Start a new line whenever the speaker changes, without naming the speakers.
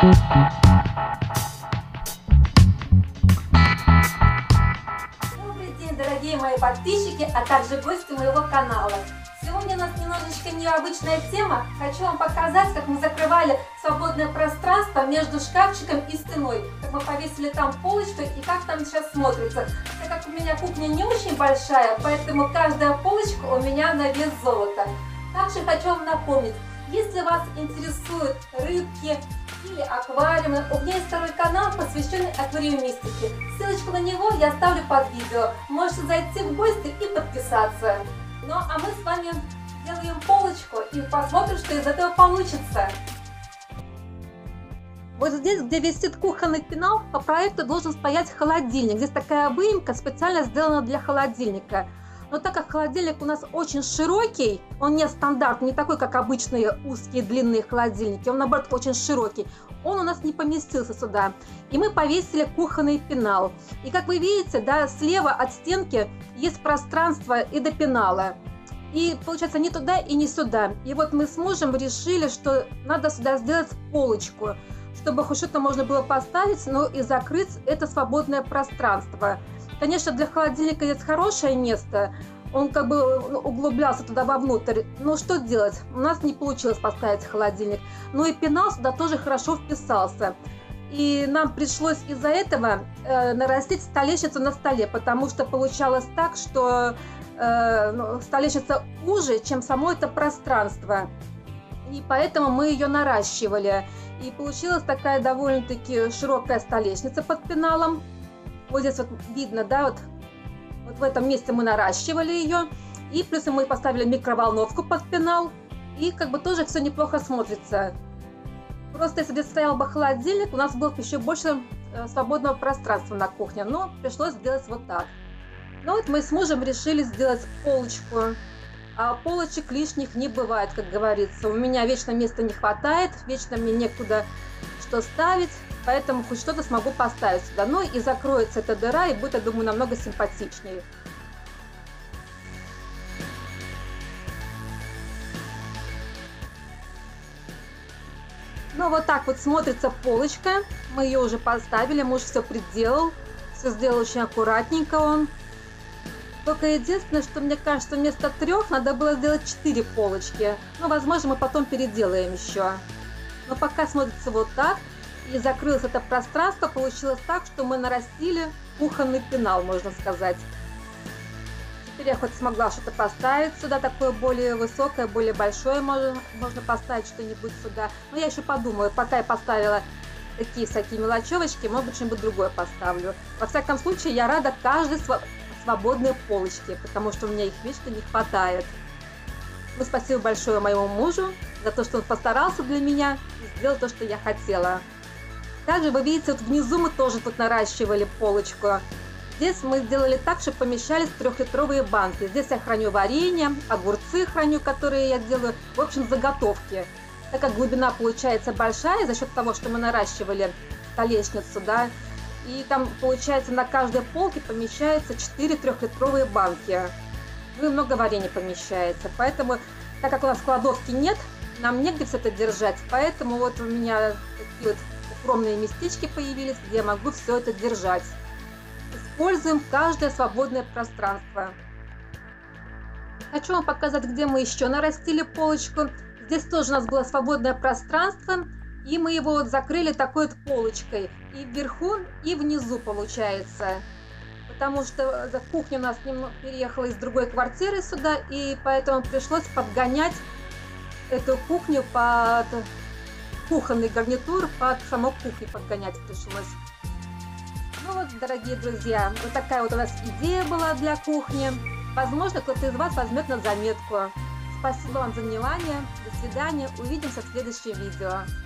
Добрый день, дорогие мои подписчики, а также гости моего канала. Сегодня у нас немножечко необычная тема. Хочу вам показать, как мы закрывали свободное пространство между шкафчиком и стеной. Как мы повесили там полочку и как там сейчас смотрится. Так как у меня кухня не очень большая, поэтому каждая полочка у меня на вес золота. Также хочу вам напомнить, если вас интересуют рыбки или аквариумы, у меня есть второй канал, посвященный аквариумистике. Ссылочку на него я оставлю под видео. Можете зайти в гости и подписаться. Ну а мы с вами делаем полочку и посмотрим, что из этого получится. Вот здесь, где висит кухонный пенал, по проекту должен стоять холодильник. Здесь такая выемка специально сделана для холодильника. Но так как холодильник у нас очень широкий, он не стандартный, не такой, как обычные узкие длинные холодильники, он наоборот очень широкий, он у нас не поместился сюда. И мы повесили кухонный пенал. И как вы видите, да, слева от стенки есть пространство и до пенала. И получается не туда и не сюда. И вот мы с мужем решили, что надо сюда сделать полочку, чтобы хоть что-то можно было поставить, но и закрыть это свободное пространство. Конечно, для холодильника есть хорошее место, он как бы углублялся туда вовнутрь, но что делать? У нас не получилось поставить холодильник, но и пенал сюда тоже хорошо вписался. И нам пришлось из-за этого нарастить столешницу на столе, потому что получалось так, что столешница уже, чем само это пространство. И поэтому мы ее наращивали. И получилась такая довольно-таки широкая столешница под пеналом. Вот здесь вот видно, да, вот в этом месте мы наращивали ее. И плюс мы поставили микроволновку под пенал. И как бы тоже все неплохо смотрится. Просто если здесь стоял бы холодильник, у нас было бы еще больше свободного пространства на кухне. Но пришлось сделать вот так. Ну вот мы с мужем решили сделать полочку. А полочек лишних не бывает, как говорится. У меня вечно места не хватает, вечно мне некуда что ставить. Поэтому хоть что-то смогу поставить сюда. Ну и закроется эта дыра, и будет, я думаю, намного симпатичнее. Ну вот так вот смотрится полочка. Мы ее уже поставили, муж все приделал. Все сделал очень аккуратненько он. Только единственное, что мне кажется, вместо 3 надо было сделать 4 полочки. Ну, возможно, мы потом переделаем еще. Но пока смотрится вот так. И закрылось это пространство, получилось так, что мы нарастили кухонный пенал, можно сказать. Теперь я хоть смогла что-то поставить сюда, такое более высокое, более большое, можно поставить что-нибудь сюда. Но я еще подумаю, пока я поставила такие всякие мелочевочки, может быть, что-нибудь другое поставлю. Во всяком случае, я рада каждой свободной полочке, потому что у меня их вечно не хватает. Ну, спасибо большое моему мужу за то, что он постарался для меня и сделал то, что я хотела. Также вы видите, вот внизу мы тоже тут наращивали полочку. Здесь мы сделали так, чтобы помещались 3-литровые банки. Здесь я храню варенье, огурцы храню, которые я делаю, в общем, заготовки. Так как глубина получается большая за счет того, что мы наращивали столешницу, да, и там получается на каждой полке помещается 4 3-литровые банки. Ну и много варенья помещается. Поэтому, так как у нас кладовки нет, нам негде все это держать, поэтому вот у меня такие вот укромные местечки появились, где я могу все это держать. Используем каждое свободное пространство. Хочу вам показать, где мы еще нарастили полочку. Здесь тоже у нас было свободное пространство, и мы его вот закрыли такой вот полочкой. И вверху, и внизу получается. Потому что кухня у нас переехала из другой квартиры сюда, и поэтому пришлось подгонять эту кухню под кухонный гарнитур, под саму кухню подгонять пришлось. Ну вот, дорогие друзья, вот такая вот у нас идея была для кухни. Возможно, кто-то из вас возьмет на заметку. Спасибо вам за внимание. До свидания. Увидимся в следующем видео.